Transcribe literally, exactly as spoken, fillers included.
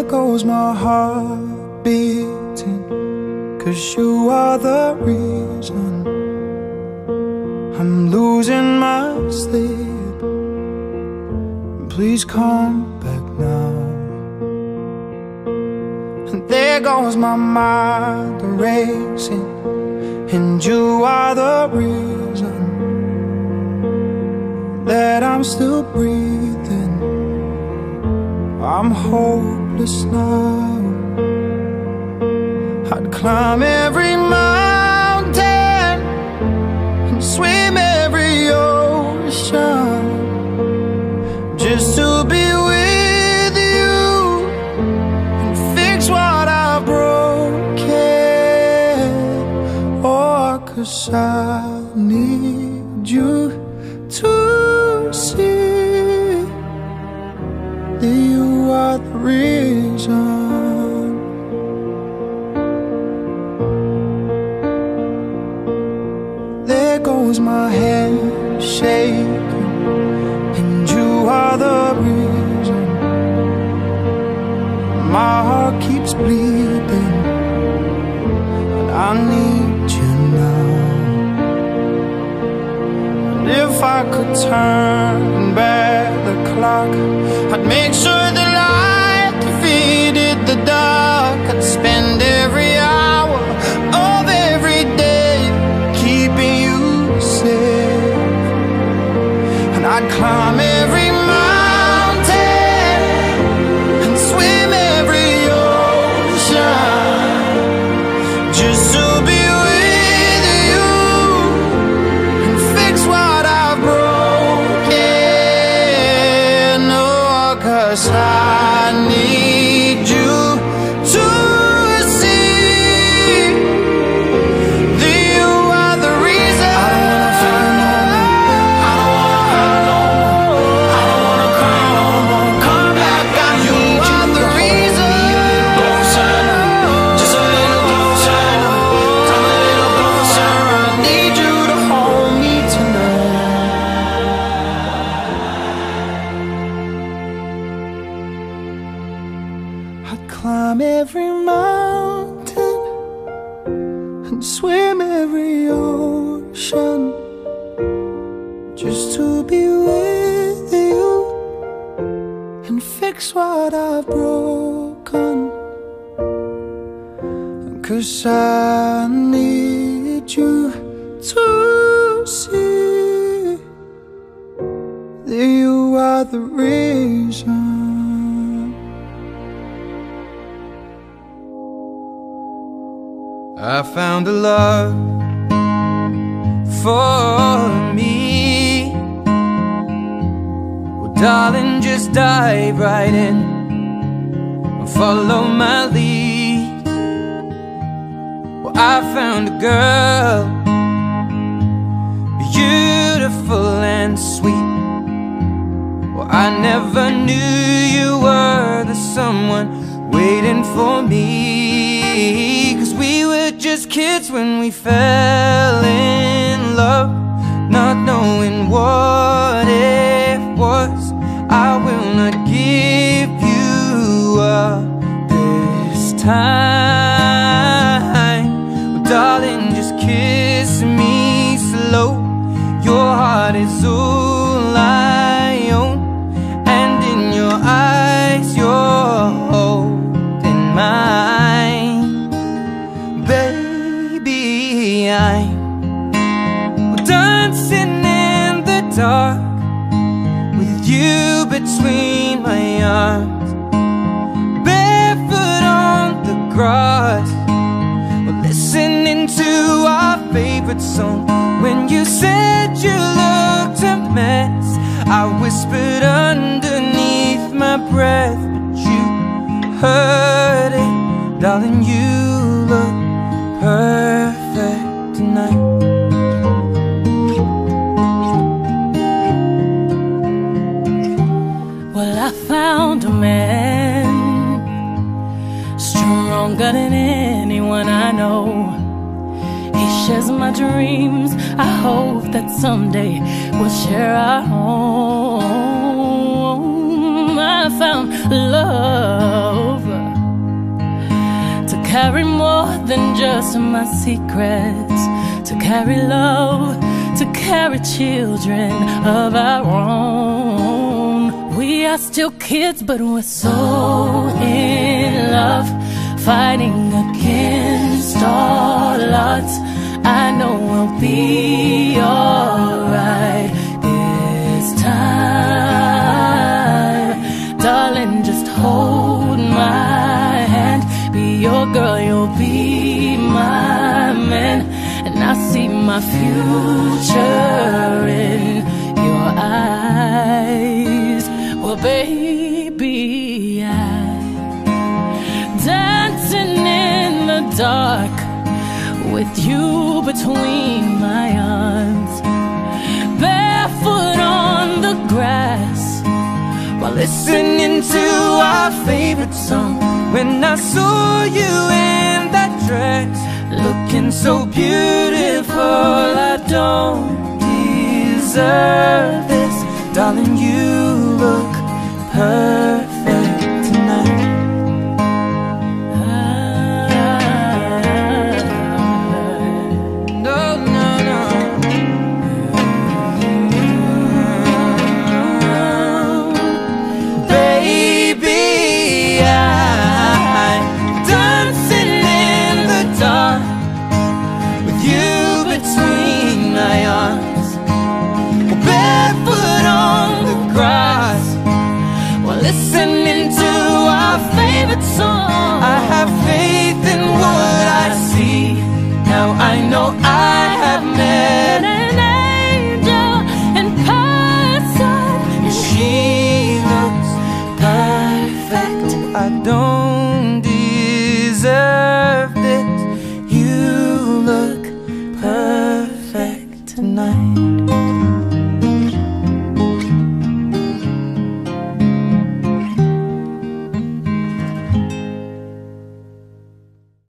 goes my heart beating, 'cause you are the reason I'm losing my sleep. Please come back now. And there goes my mind racing, and you are the reason that I'm still breathing. I'm hopeless now. I'd climb every mountain and swim every ocean just to be with you and fix what I've broken. Oh, 'cause I need you to see that you are the reason. There goes my hand shaking, and you are the reason. My heart keeps bleeding, and I need you now. And if I could turn back the clock, I'd make sure the light defeated the dark. I'd spend every hour of every day keeping you safe, and I'd climb every mountain and swim every ocean just to be with you and fix what I've broken. Oh, 'cause I need you to see that you are the reason. I don't wanna fight no more. I don't wanna cry no more. Come back, I need you are the reason. Just a little closer, come a little closer. I need you to hold me tonight. I'd climb every mountain and swim every ocean just to be with you and fix what I've broken. 'Cause I need you to see that you are the reason. I found a love for me. Well, darling, just dive right in and follow my lead. Well, I found a girl, beautiful and sweet. Well, I never knew you were the someone waiting for me. 'Cause we were just kids when we fell in love, not knowing what it was. I will not give you up this time. Well, darling, just kiss me slow. Your heart is all I own, and in your eyes you're holding mine. Baby, I'm dancing in the dark with you between my arms, barefoot on the grass, listening to our favorite song. When you said you looked a mess, I whispered underneath my breath, but you heard it. Darling, you look perfect tonight. Well, I found a man stronger than anyone I know. He shares my dreams. I hope that someday we'll share our home. I found love carry more than just my secrets, to carry love, to carry children of our own. We are still kids, but we're so in love, fighting against all odds. I know we'll be alright this time. Darling, just hold my hand, be your girl, you'll be my man, and I see my future in your eyes. Well, baby, I'm dancing in the dark with you between my arms, barefoot on the grass, while listening to our favorite song. When I saw you in that dress, looking so beautiful, I don't deserve this. Darling, you look perfect.